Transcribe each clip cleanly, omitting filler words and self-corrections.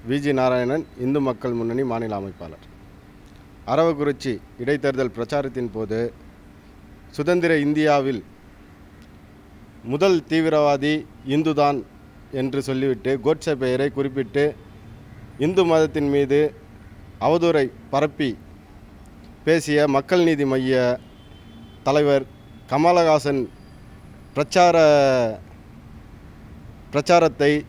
விஜி நாராயணன், இந்து மக்கள் முன்னணி மாநில அமைப்பாளர். அரவக்குறிச்சி இடைத்தேர்தல் பிரச்சாரத்தின் போது சுதந்திர இந்தியாவில் முதல் தீவிரவாதி இந்துதான் என்று சொல்லிவிட்டு கோட்சே பெயரை குறிப்பிட்டு இந்து மதத்தின் மீது அவதூறை பரப்பி பேசிய மக்கள் நீதி மைய தலைவர் கமல் ஹாசன் பிரச்சாரத்தை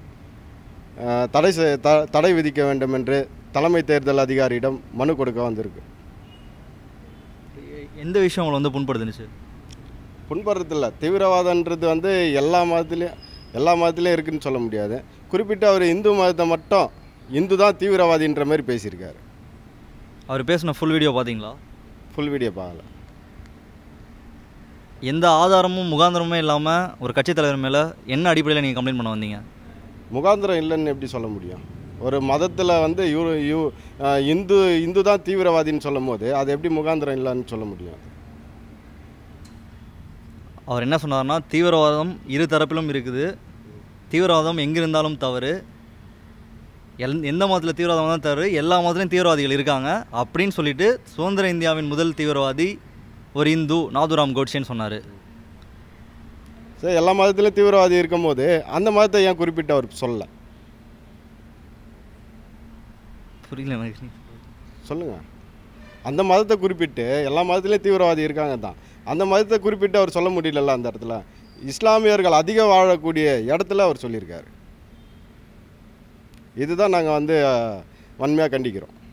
தடை விதிக்க வேண்டும் என்று தலைமை தேர்தல் அதிகாரியிடம் மனு கொடுக்க வந்திருக்கு. எந்த விஷயம் உங்களை வந்து புண்படுதுன்னு சார்? புண்படுறதில்ல, தீவிரவாதன்றது வந்து எல்லா மதத்துலேயும் இருக்குதுன்னு சொல்ல முடியாது. குறிப்பிட்டு அவர் இந்து மதத்தை மட்டும் இந்து தான் தீவிரவாதின்ற மாதிரி பேசியிருக்காரு. அவர் பேசின ஃபுல் வீடியோ பார்த்தீங்களா? ஃபுல் வீடியோ பார்க்கல. எந்த ஆதாரமும் முகாந்திரமுமே இல்லாமல் ஒரு கட்சி தலைவர் மேலே என்ன அடிப்படையில் நீங்கள் கம்ப்ளைண்ட் பண்ண வந்தீங்க? முகாந்திரம் இல்லைன்னு எப்படி சொல்ல முடியும்? ஒரு மதத்தில் வந்து இந்து தான் தீவிரவாதின்னு சொல்லும் போது அது எப்படி முகாந்திரம் இல்லைன்னு சொல்ல முடியும்? அவர் என்ன சொன்னார்னா, தீவிரவாதம் இரு தரப்பிலும் இருக்குது, தீவிரவாதம் எங்கிருந்தாலும் தவறு, எந்த மதத்தில் தீவிரவாதம் தான் தவறு, எல்லா மதத்துலையும் தீவிரவாதிகள் இருக்காங்க அப்படின்னு சொல்லிட்டு சுதந்திர இந்தியாவின் முதல் தீவிரவாதி ஒரு இந்து நாதுராம் கோட்சேன்னு சொன்னார். சரி, எல்லா மதத்துலையும் தீவிரவாதி இருக்கும் போது அந்த மதத்தை ஏன் குறிப்பிட்டு அவர் சொல்ல? புரியல சொல்லுங்கள். அந்த மதத்தை குறிப்பிட்டு எல்லா மதத்துலேயும் தீவிரவாதி இருக்காங்க தான், அந்த மதத்தை குறிப்பிட்டு அவர் சொல்ல முடியல. அந்த இடத்துல இஸ்லாமியர்கள் அதிக வாழக்கூடிய இடத்துல அவர் சொல்லியிருக்காரு. இதுதான் நாங்கள் வந்து வன்மையாக கண்டிக்கிறோம்.